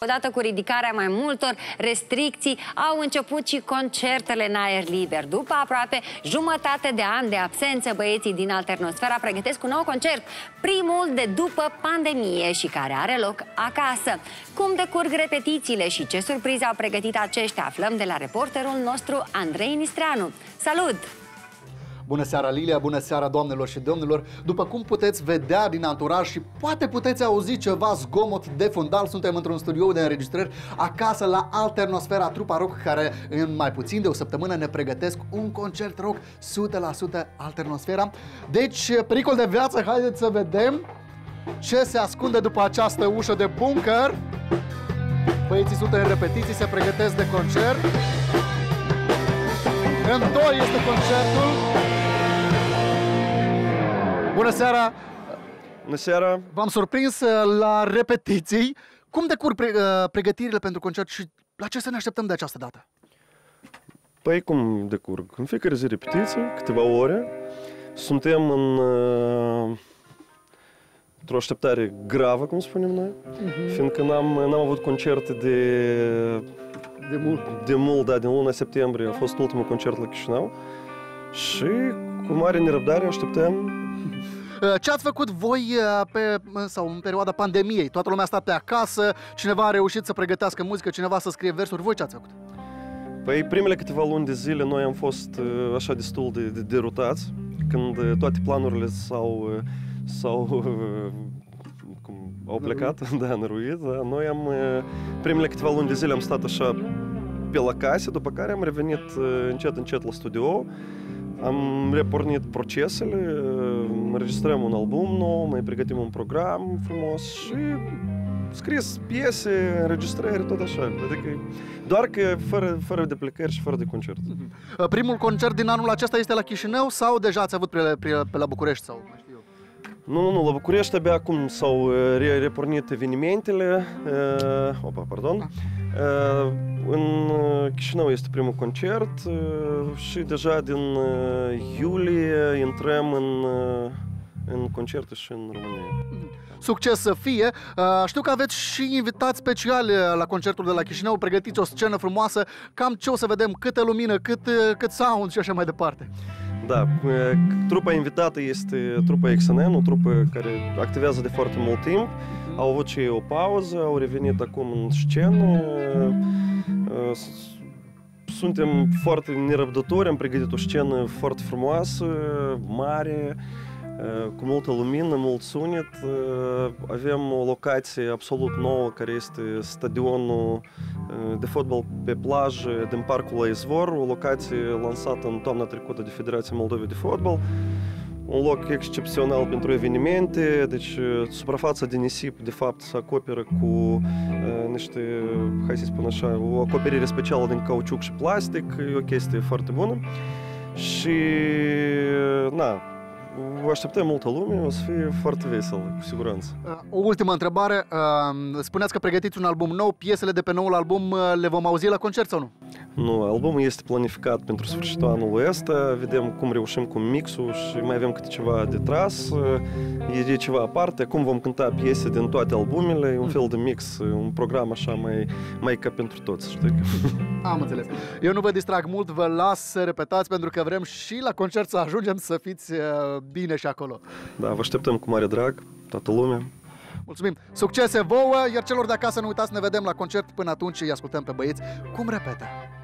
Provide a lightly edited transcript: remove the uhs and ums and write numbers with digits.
Odată cu ridicarea mai multor restricții, au început și concertele în aer liber. După aproape jumătate de an de absență, băieții din Alternosfera pregătesc un nou concert, primul de după pandemie și care are loc acasă. Cum decurg repetițiile și ce surprize au pregătit aceștia, aflăm de la reporterul nostru Andrei Nistreanu. Salut! Bună seara, Lilia! Bună seara, doamnelor și domnilor! După cum puteți vedea din anturaj și poate puteți auzi ceva zgomot de fundal, suntem într-un studio de înregistrări acasă la Alternosfera, trupa rock care în mai puțin de o săptămână ne pregătesc un concert rock 100% Alternosfera. Deci, pericol de viață, haideți să vedem ce se ascunde după această ușă de bunker. Băieții sunt în repetiții, se pregătesc de concert. În 2 este concertul. Bună seara! Bună seara! V-am surprins la repetiții. Cum decurg pregătirile pentru concert și la ce să ne așteptăm de această dată? Păi cum decurg? În fiecare zi repetiții, câteva ore. Suntem într-o așteptare gravă, cum spunem noi, fiindcă n-am avut concerte de mult, da, din luna septembrie. A fost ultimul concert la Chișinău și cu mare nerăbdare așteptăm. Ce ați făcut voi în perioada pandemiei? Toată lumea a stat pe acasă, cineva a reușit să pregătească muzică, cineva să scrie versuri. Voi ce ați făcut? Păi primele câteva luni de zile noi am fost așa destul de derutați, când toate planurile au plecat, da, năruit. Da. Noi primele câteva luni de zile am stat așa pe la casă, după care am revenit încet la studio. Am repornit procesele, înregistrăm un album nou, mai pregătim un program frumos și scris piese, înregistrări, tot așa. Adică doar că fără de plecări și fără de concert. Primul concert din anul acesta este la Chișinău sau deja ați avut pe la București sau mai știu eu? Nu, la București abia acum s-au repornit evenimentele. În Chișinău este primul concert și deja din iulie intrăm în concerte și în România. Succes să fie! Știu că aveți și invitați speciali la concertul de la Chișinău, pregătiți o scenă frumoasă, cam ce o să vedem, câtă lumină, cât sound și așa mai departe. Da, trupa invitată este trupa XNN, o trupă care activează de foarte mult timp. Au avut și o pauză, au revenit acum în scenă. Suntem foarte nerăbdători, am pregătit o scenă foarte frumoasă, mare, cu multă lumină, mult sunet. Avem o locație absolut nouă, care este stadionul de fotbal pe plajă din Parcul la Izvor, o locație lansată în toamna trecută de Federația Moldovei de Fotbal. Un loc excepțional pentru evenimente, deci suprafața de nisip, de fapt, se acoperă cu niște, hai să spun așa, o acoperire specială din cauciuc și plastic, e o chestie foarte bună. Și, vă așteptăm multă lume, o să fie foarte vesel, cu siguranță. O ultimă întrebare. Spuneați că pregătiți un album nou, piesele de pe noul album le vom auzi la concert sau nu? Nu, albumul este planificat pentru sfârșitul anului ăsta, vedem cum reușim cu mixul și mai avem câte ceva de tras, e ceva aparte, acum vom cânta piese din toate albumele, un fel de mix, un program așa mai ca pentru toți, știi? Am înțeles. Eu nu vă distrag mult, vă las să repetați pentru că vrem și la concert să ajungem să fiți bine și acolo. Da, vă așteptăm cu mare drag, toată lumea. Mulțumim! Succese vouă, iar celor de acasă nu uitați, ne vedem la concert. Până atunci îi ascultăm pe băieți cum repetă.